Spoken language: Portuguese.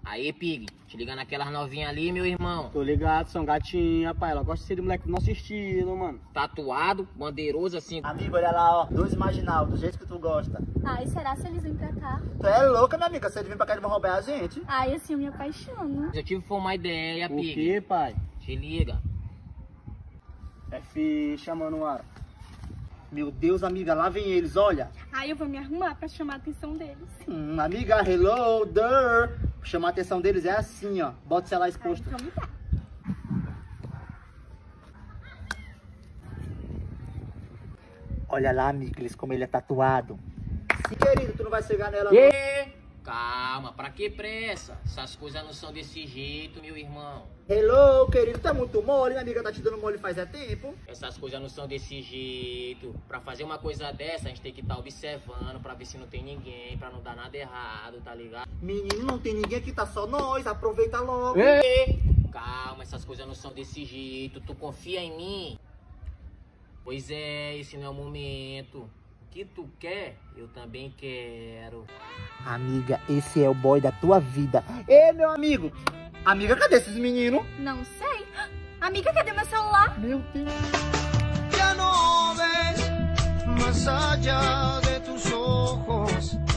Aí, Pig, te liga naquelas novinhas ali, meu irmão. Tô ligado, são gatinha, pai. Ela gosta de ser de moleque do nosso estilo, mano. Tatuado, bandeiroso assim. Amigo, olha lá, ó. 2 marginal, do jeito que tu gosta. Ai, será se eles vêm pra cá? Tu é louca, minha amiga? Se eles virem pra cá, eles vão roubar a gente. Ai, assim eu me apaixono. Eu tive uma ideia, O Pig. quê, pai? Te liga. É ficha, mano, Ara. Meu Deus, amiga, lá vem eles, olha. Ai, eu vou me arrumar pra chamar a atenção deles. Amiga, hello, there. Chamar a atenção deles é assim, ó. Bota o celular exposto. Ai, então me dá. Olha lá, amiga, eles como ele é tatuado. Sim, querido, tu não vai chegar nela, E... Calma, pra que pressa? Essas coisas não são desse jeito, meu irmão. Hello, querido, tá muito mole, minha amiga tá te dando mole faz tempo. Essas coisas não são desse jeito. Pra fazer uma coisa dessa, a gente tem que estar observando pra ver se não tem ninguém, pra não dar nada errado, tá ligado? Menino, não tem ninguém aqui, tá só nós, aproveita logo. Calma, essas coisas não são desse jeito. Tu confia em mim? Pois é, esse não é o momento. O que tu quer, eu também quero. Amiga, esse é o boy da tua vida. Ei, meu amigo. Amiga, cadê esses meninos? Não sei. Amiga, cadê meu celular? Meu Deus. Ya no ves más allá de tus ojos.